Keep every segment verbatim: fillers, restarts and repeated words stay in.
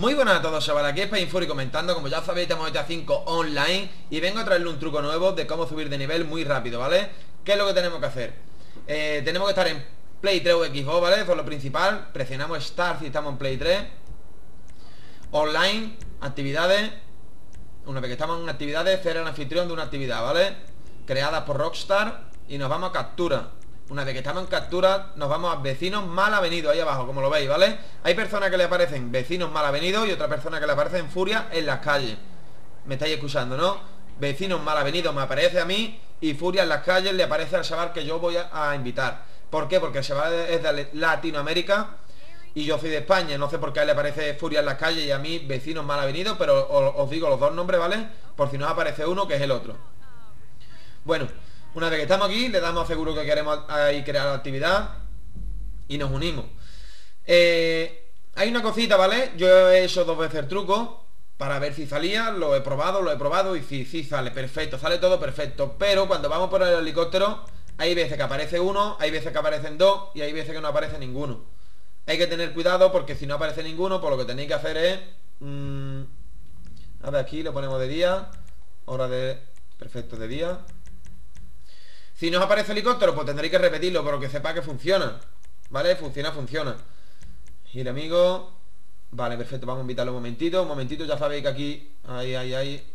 Muy buenas a todos, chavales, aquí es Painfuri comentando. Como ya sabéis, tenemos G T A cinco online y vengo a traerle un truco nuevo de cómo subir de nivel muy rápido, ¿vale? ¿Qué es lo que tenemos que hacer? Eh, tenemos que estar en Play tres o Xbox, ¿vale? Eso es lo principal. Presionamos Start si estamos en Play tres. Online, actividades. Una vez que estamos en actividades, ser el anfitrión de una actividad, ¿vale? Creada por Rockstar. Y nos vamos a captura. Una vez que estamos en captura, nos vamos a vecinos mal avenidos, ahí abajo, como lo veis, ¿vale? Hay personas que le aparecen vecinos mal avenidos y otra persona que le aparecen furia en las calles. Me estáis escuchando, ¿no? Vecinos mal avenidos me aparece a mí y furia en las calles le aparece al chaval que yo voy a, a invitar. ¿Por qué? Porque el chaval es de Latinoamérica y yo soy de España. No sé por qué a él le aparece furia en las calles y a mí vecinos mal avenidos, pero os, os digo los dos nombres, ¿vale? Por si nos aparece uno, que es el otro. Bueno, una vez que estamos aquí, le damos a seguro que queremos ahí crear la actividad y nos unimos. eh, Hay una cosita, ¿vale? Yo he hecho dos veces el truco para ver si salía. Lo he probado, lo he probado y sí, sí sale, perfecto, sale todo perfecto. Pero cuando vamos por el helicóptero, hay veces que aparece uno, hay veces que aparecen dos y hay veces que no aparece ninguno. Hay que tener cuidado porque si no aparece ninguno, pues lo que tenéis que hacer es mmm, a ver, aquí lo ponemos de día. Hora de... perfecto, de día. Si no os aparece helicóptero, pues tendréis que repetirlo, pero que sepa que funciona, ¿vale? Funciona, funciona. Ir amigo. Vale, perfecto, vamos a invitarlo un momentito. Un momentito, ya sabéis que aquí... Ahí, ahí, ahí.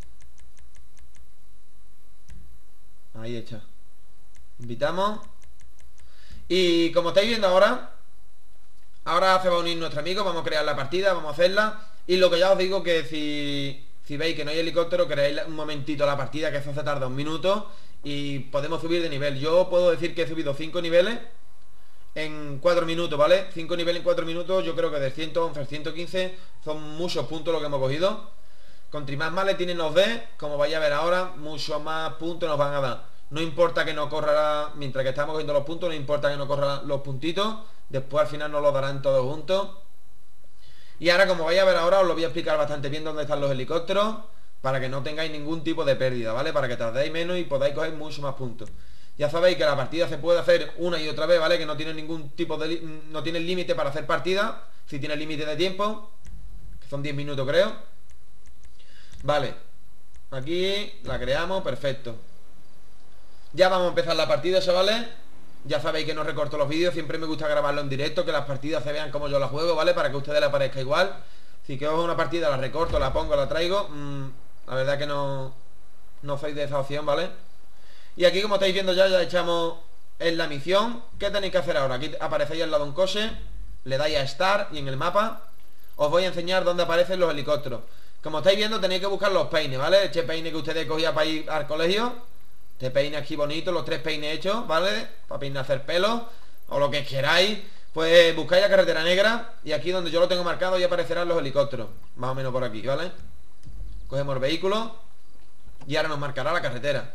Ahí está. Invitamos. Y como estáis viendo ahora, ahora se va a unir nuestro amigo. Vamos a crear la partida, vamos a hacerla. Y lo que ya os digo que si, si veis que no hay helicóptero, creáis un momentito la partida, que eso se tarda un minuto. Y podemos subir de nivel. Yo puedo decir que he subido cinco niveles en cuatro minutos, ¿vale? cinco niveles en cuatro minutos. Yo creo que de ciento once a ciento quince son muchos puntos lo que hemos cogido. Contra más maletines nos dé, como vais a ver ahora, muchos más puntos nos van a dar. No importa que no corra, mientras que estamos cogiendo los puntos, no importa que no corra los puntitos. Después al final nos los darán todos juntos. Y ahora, como vais a ver ahora, os lo voy a explicar bastante bien dónde están los helicópteros, para que no tengáis ningún tipo de pérdida, ¿vale? Para que tardéis menos y podáis coger muchos más puntos. Ya sabéis que la partida se puede hacer una y otra vez, ¿vale? Que no tiene ningún tipo de... no tiene límite para hacer partida. Si tiene límite de tiempo, que son diez minutos creo. Vale. Aquí la creamos, perfecto. Ya vamos a empezar la partida, chavales. Ya sabéis que no recorto los vídeos. Siempre me gusta grabarlo en directo, que las partidas se vean como yo las juego, ¿vale? Para que a ustedes les parezca igual. Si que os una partida, la recorto, la pongo, la traigo. Mmm, la verdad que no No soy de esa opción, ¿vale? Y aquí, como estáis viendo ya, ya echamos en la misión. ¿Qué tenéis que hacer ahora? Aquí aparecéis al lado de un coche, le dais a Start y en el mapa os voy a enseñar dónde aparecen los helicópteros. Como estáis viendo, tenéis que buscar los peines, ¿vale? Este peine que ustedes cogían para ir al colegio. Este peine aquí bonito, los tres peines hechos, ¿vale? Para peinar, hacer pelo o lo que queráis. Pues buscáis la carretera negra y aquí donde yo lo tengo marcado ya aparecerán los helicópteros. Más o menos por aquí, ¿vale? Cogemos el vehículo y ahora nos marcará la carretera.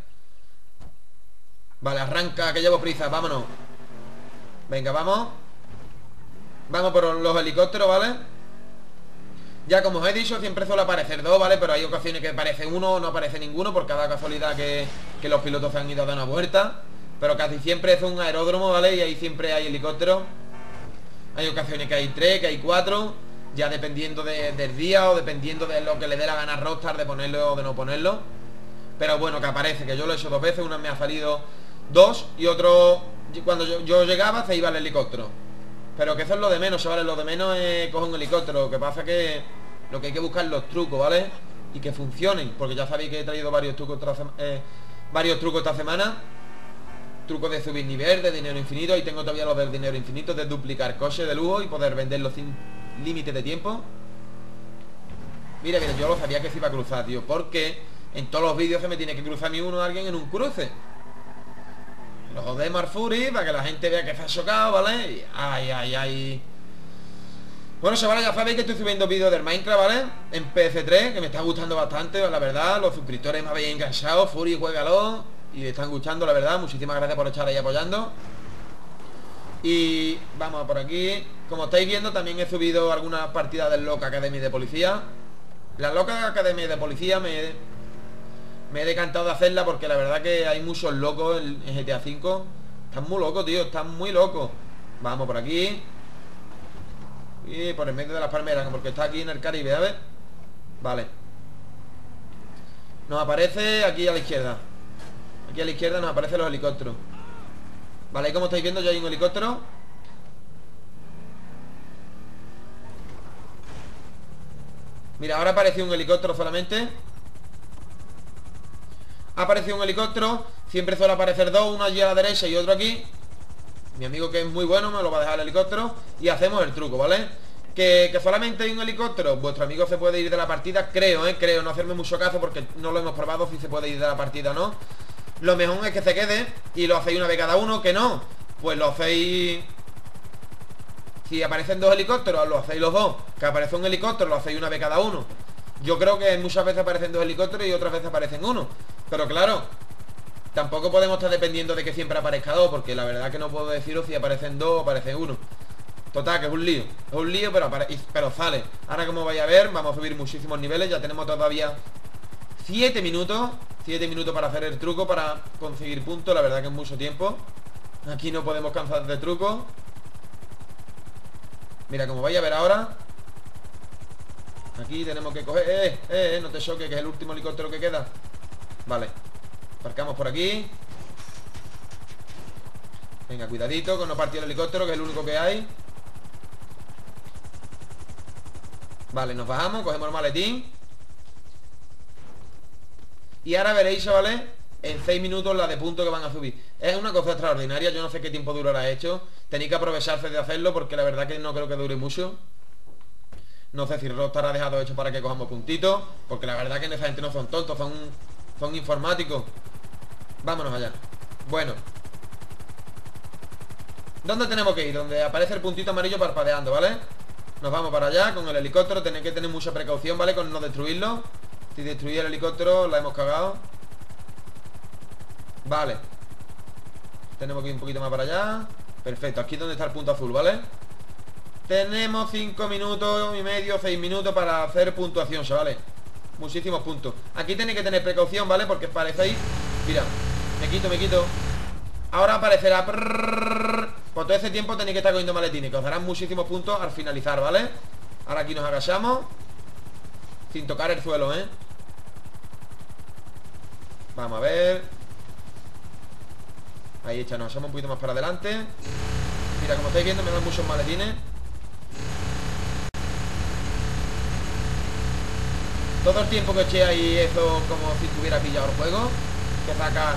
Vale, arranca, que llevo prisa, vámonos. Venga, vamos. Vamos por los helicópteros, ¿vale? Ya como os he dicho, siempre suele aparecer dos, ¿vale? Pero hay ocasiones que aparece uno o no aparece ninguno, por cada casualidad que, que los pilotos se han ido a dar una vuelta. Pero casi siempre es un aeródromo, ¿vale? Y ahí siempre hay helicópteros. Hay ocasiones que hay tres, que hay cuatro. Ya dependiendo de, del día o dependiendo de lo que le dé la gana a Rockstar de ponerlo o de no ponerlo. Pero bueno, que aparece, que yo lo he hecho dos veces. Una me ha salido dos y otro, cuando yo, yo llegaba, se iba al helicóptero. Pero que eso es lo de menos, chavales. Lo de menos es coger un helicóptero. Lo que pasa es que lo que hay que buscar es los trucos, ¿vale? Y que funcionen. Porque ya sabéis que he traído varios trucos esta, eh, varios trucos esta semana. Trucos de subir nivel, de dinero infinito. Y tengo todavía los del dinero infinito, de duplicar coches de lujo y poder venderlos sin límite de tiempo. Mira, mira, yo lo sabía que se iba a cruzar, tío. Porque en todos los vídeos se me tiene que cruzar ni uno a alguien en un cruce. Lo jodé Marfuri para que la gente vea que se ha chocado, ¿vale? Y ay, ay, ay. Bueno, chavales, ya sabéis que estoy subiendo vídeos del Minecraft, ¿vale? En P S tres, que me está gustando bastante, la verdad. Los suscriptores me habéis enganchado. Fury, juégalo. Y me están gustando, la verdad. Muchísimas gracias por estar ahí apoyando. Y vamos por aquí. Como estáis viendo, también he subido algunas partidas del Loca Academy de Policía. La Loca Academy de Policía me, me he decantado de hacerla porque la verdad que hay muchos locos en, en G T A cinco. Están muy locos, tío, están muy locos. Vamos por aquí. Y por el medio de las palmeras, porque está aquí en el Caribe, a ver. Vale. Nos aparece aquí a la izquierda. Aquí a la izquierda nos aparecen los helicópteros. Vale, y como estáis viendo ya hay un helicóptero. Mira, ahora apareció un helicóptero solamente. Ha aparecido un helicóptero. Siempre suele aparecer dos, uno allí a la derecha y otro aquí. Mi amigo, que es muy bueno, me lo va a dejar el helicóptero. Y hacemos el truco, ¿vale? Que, que solamente hay un helicóptero. Vuestro amigo se puede ir de la partida. Creo, ¿eh? Creo, no hacerme mucho caso porque no lo hemos probado si se puede ir de la partida o no. Lo mejor es que se quede y lo hacéis una vez cada uno. Que no, pues lo hacéis. Si aparecen dos helicópteros, lo hacéis los dos. Que aparece un helicóptero, lo hacéis una vez cada uno. Yo creo que muchas veces aparecen dos helicópteros y otras veces aparecen uno. Pero claro, tampoco podemos estar dependiendo de que siempre aparezca dos, porque la verdad que no puedo deciros si aparecen dos o aparecen uno. Total, que es un lío. Es un lío, pero, pero sale. Ahora, como vais a ver, vamos a subir muchísimos niveles. Ya tenemos todavía siete minutos. siete minutos para hacer el truco, para conseguir puntos. La verdad que es mucho tiempo. Aquí no podemos cansar de truco. Mira, como vais a ver ahora, aquí tenemos que coger... Eh, eh, eh, no te choques, que es el último helicóptero que queda. Vale, aparcamos por aquí. Venga, cuidadito con no partir el helicóptero, que es el único que hay. Vale, nos bajamos, cogemos el maletín. Y ahora veréis, chavales, en seis minutos la de punto que van a subir. Es una cosa extraordinaria, yo no sé qué tiempo durará hecho. Tenéis que aprovecharse de hacerlo, porque la verdad que no creo que dure mucho. No sé si Rockstar ha dejado hecho para que cojamos puntitos, porque la verdad que esa gente no son tontos, son, son informáticos. Vámonos allá. Bueno, ¿dónde tenemos que ir? Donde aparece el puntito amarillo parpadeando, ¿vale? Nos vamos para allá con el helicóptero. Tenéis que tener mucha precaución, ¿vale? Con no destruirlo. Si destruir el helicóptero la hemos cagado. Vale. Tenemos que ir un poquito más para allá. Perfecto, aquí es donde está el punto azul, ¿vale? Tenemos cinco minutos y medio, seis minutos para hacer puntuación, ¿vale? Muchísimos puntos. Aquí tenéis que tener precaución, ¿vale? Porque parecéis... Mira, me quito, me quito. Ahora aparecerá... Por todo ese tiempo tenéis que estar cogiendo maletines, que os darán muchísimos puntos al finalizar, ¿vale? Ahora aquí nos agachamos sin tocar el suelo, ¿eh? Vamos a ver. Ahí hecha, nos echamos un poquito más para adelante. Mira, como estáis viendo, me dan muchos maletines. Todo el tiempo que eché ahí eso, como si estuviera pillado el juego, que saca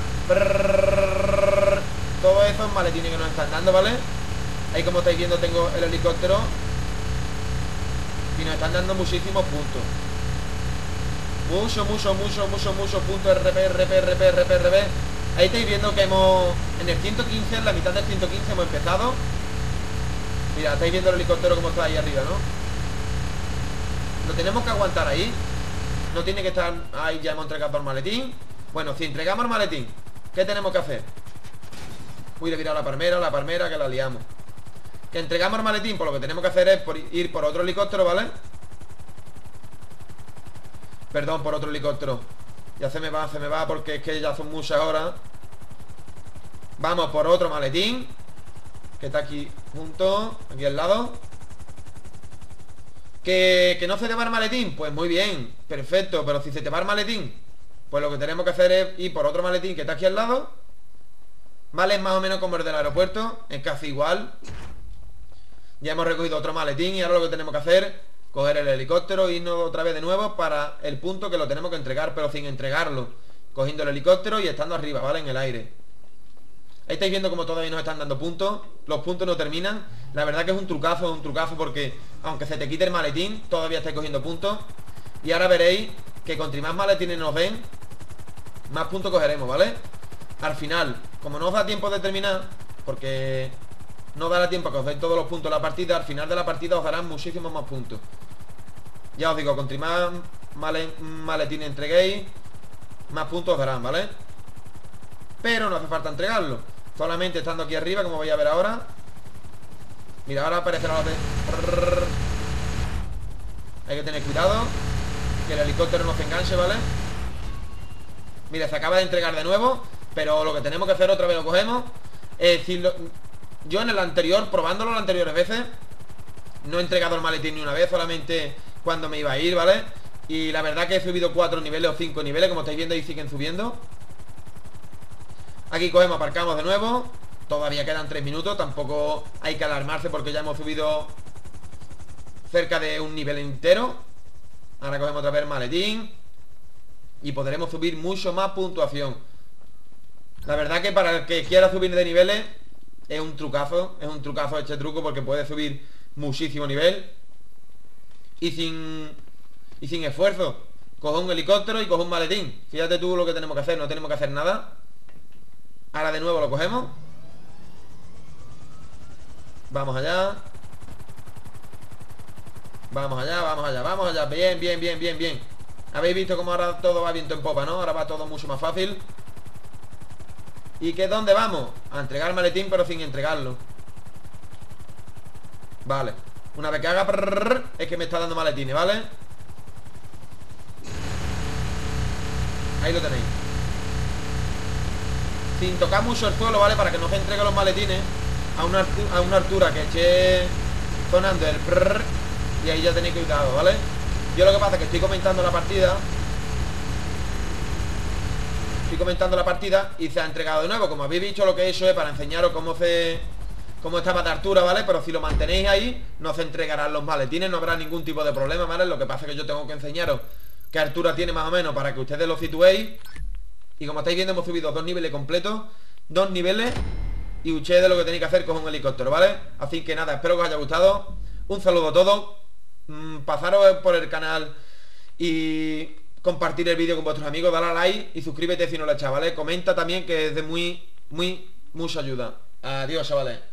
todos esos maletines que nos están dando, ¿vale? Ahí, como estáis viendo, tengo el helicóptero y nos están dando muchísimos puntos. Mucho, mucho, mucho, mucho, mucho puntos. R P, R P, R P, R P, R P. Ahí estáis viendo que hemos... En el ciento quince, en la mitad del ciento quince hemos empezado. Mira, estáis viendo el helicóptero como está ahí arriba, ¿no? Lo tenemos que aguantar ahí. No tiene que estar... Ahí ya hemos entregado el maletín. Bueno, si entregamos el maletín, ¿qué tenemos que hacer? Uy, le he tirado la palmera, la palmera, que la liamos. Que entregamos el maletín, pues lo que tenemos que hacer es por ir por otro helicóptero, ¿vale? Perdón, por otro helicóptero. Ya se me va, se me va, porque es que ya son muchas horas. Vamos por otro maletín, que está aquí junto, aquí al lado. ¿Que, que no se te va el maletín? Pues muy bien, perfecto. Pero si se te va el maletín, pues lo que tenemos que hacer es ir por otro maletín que está aquí al lado. Vale, es más o menos como el del aeropuerto, es casi igual. Ya hemos recogido otro maletín y ahora lo que tenemos que hacer, coger el helicóptero e irnos otra vez de nuevo para el punto que lo tenemos que entregar, pero sin entregarlo, cogiendo el helicóptero y estando arriba, ¿vale? En el aire. Ahí estáis viendo como todavía nos están dando puntos. Los puntos no terminan. La verdad que es un trucazo, es un trucazo, porque aunque se te quite el maletín, todavía estáis cogiendo puntos. Y ahora veréis que contra más maletines nos den, más puntos cogeremos, ¿vale? Al final, como no os da tiempo de terminar, porque no dará tiempo a que os den todos los puntos de la partida, al final de la partida os darán muchísimos más puntos. Ya os digo, contra más male maletines entreguéis, más puntos os darán, ¿vale? Pero no hace falta entregarlo. Solamente estando aquí arriba, como vais a ver ahora. Mira, ahora aparecerá la de... Hay que tener cuidado, que el helicóptero no se enganche, ¿vale? Mira, se acaba de entregar de nuevo, pero lo que tenemos que hacer otra vez lo cogemos. Es decir, lo... yo en el anterior, probándolo las anteriores veces, No he entregado el maletín ni una vez, solamente cuando me iba a ir, ¿vale? Y la verdad que he subido cuatro niveles o cinco niveles. Como estáis viendo, ahí siguen subiendo. Aquí cogemos, aparcamos de nuevo. Todavía quedan tres minutos. Tampoco hay que alarmarse porque ya hemos subido cerca de un nivel entero. Ahora cogemos otra vez el maletín y podremos subir mucho más puntuación. La verdad que para el que quiera subir de niveles es un trucazo. Es un trucazo este truco porque puede subir muchísimo nivel y sin y sin esfuerzo. Cojo un helicóptero y cojo un maletín. Fíjate tú lo que tenemos que hacer. No tenemos que hacer nada. Ahora de nuevo lo cogemos. Vamos allá. Vamos allá, vamos allá, vamos allá. Bien, bien, bien, bien, bien. Habéis visto cómo ahora todo va viento en popa, ¿no? Ahora va todo mucho más fácil. ¿Y qué dónde vamos? A entregar el maletín pero sin entregarlo. Vale. Una vez que haga prrr, es que me está dando maletines, ¿vale? Ahí lo tenéis. Sin tocar mucho el suelo, ¿vale? Para que no se entreguen los maletines a una, a una altura que esté sonando el prrr. Y ahí ya tenéis cuidado, ¿vale? Yo lo que pasa es que estoy comentando la partida. Estoy comentando la partida y se ha entregado de nuevo. Como habéis visto, lo que he hecho es para enseñaros cómo se... cómo estaba de altura, ¿vale? Pero si lo mantenéis ahí, no se entregarán los maletines. No habrá ningún tipo de problema, ¿vale? Lo que pasa es que yo tengo que enseñaros qué altura tiene más o menos para que ustedes lo situéis. Y como estáis viendo, hemos subido dos niveles completos. Dos niveles. Y ustedes lo que tenéis que hacer es coger un helicóptero, ¿vale? Así que nada, espero que os haya gustado. Un saludo a todos. Pasaros por el canal y compartir el vídeo con vuestros amigos, dale a like y suscríbete si no lo has hecho, ¿vale? Comenta también, que es de muy, muy, mucha ayuda. Adiós, chavales.